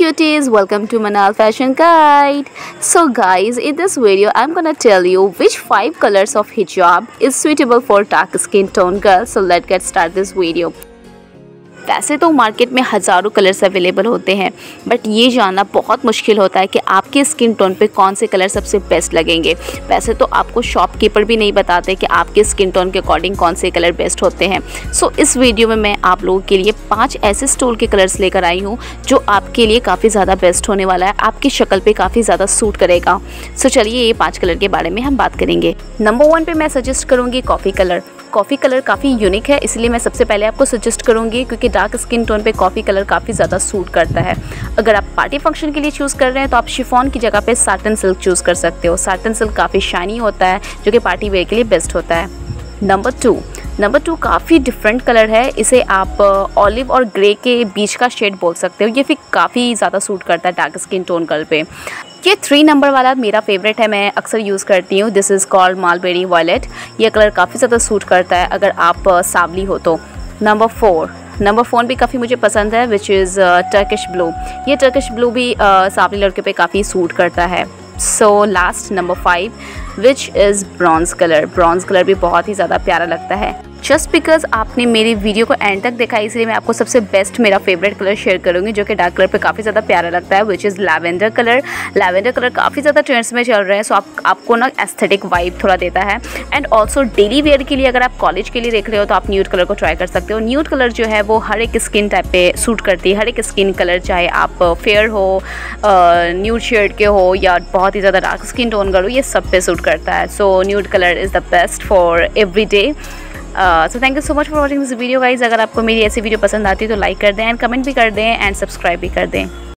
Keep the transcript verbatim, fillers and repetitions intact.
cuties, welcome to Manal Fashion Guide. So guys, in this video I'm gonna tell you which five colors of hijab is suitable for dark skin tone girls. So let's get start this video. वैसे तो market में हज़ारों colours available होते हैं, but ये जानना बहुत मुश्किल होता है कि आपके स्किन टोन पे कौन से कलर सबसे बेस्ट लगेंगे। वैसे तो आपको शॉपकीपर भी नहीं बताते कि आपके स्किन टोन के अकॉर्डिंग कौन से कलर बेस्ट होते हैं। सो so, इस वीडियो में मैं आप लोगों के लिए पाँच ऐसे स्टोल के कलर्स लेकर आई हूँ जो आपके लिए काफ़ी ज़्यादा बेस्ट होने वाला है, आपकी शक्ल पर काफ़ी ज़्यादा सूट करेगा। सो so, चलिए ये पाँच कलर के बारे में हम बात करेंगे। नंबर वन पे मैं सजेस्ट करूँगी कॉफ़ी कलर। कॉफ़ी कलर काफ़ी यूनिक है, इसलिए मैं सबसे पहले आपको सजेस्ट करूंगी क्योंकि डार्क स्किन टोन पे कॉफ़ी कलर काफ़ी ज़्यादा सूट करता है। अगर आप पार्टी फंक्शन के लिए चूज़ कर रहे हैं तो आप शिफॉन की जगह पे साटन सिल्क चूज़ कर सकते हो। साटन सिल्क काफ़ी शाइनी होता है जो कि पार्टी वेयर के लिए बेस्ट होता है। नंबर टू नंबर टू काफ़ी डिफरेंट कलर है, इसे आप ऑलिव और ग्रे के बीच का शेड बोल सकते हो। ये फिर काफ़ी ज़्यादा सूट करता है डार्क स्किन टोन कलर पे। ये थ्री नंबर वाला मेरा फेवरेट है, मैं अक्सर यूज़ करती हूँ। This is called mulberry violet. ये कलर काफ़ी ज़्यादा सूट करता है अगर आप सावली हो तो। नंबर फोर नंबर फोर भी काफ़ी मुझे पसंद है, विच इज़ टर्किश ब्लू। ये टर्किश ब्लू भी uh, सावली लड़के पे काफ़ी सूट करता है। So last number five which is bronze colour. Bronze colour भी बहुत ही ज़्यादा प्यारा लगता है। जस्ट बिकॉज आपने मेरी वीडियो को एंड तक देखा इसलिए मैं आपको सबसे बेस्ट मेरा फेवरेट कलर शेयर करूंगी जो कि डार्क कलर पे काफ़ी ज़्यादा प्यारा लगता है, which is lavender colour. Lavender colour काफ़ी ज़्यादा ट्रेंड्स में चल रहे हैं, सो आप आपको ना एस्थेटिक वाइब थोड़ा देता है। एंड ऑल्सो डेली वेयर के लिए अगर आप कॉलेज के लिए देख रहे हो तो आप न्यूड कलर को ट्राई कर सकते हो। न्यूड कलर जो है वो हर एक स्किन टाइप पे सूट करती है, हर एक स्किन कलर, चाहे आप फेयर हो, न्यूड शेड के हो या बहुत ही ज़्यादा डार्क स्किन टोन करो, ये सब पे सूट करता है। So nude colour is the best for every day. So thank you so much for watching this video guys. अगर आपको मेरी ऐसी वीडियो पसंद आती है तो लाइक कर दें एंड कमेंट भी कर दें एंड सब्सक्राइब भी कर दें।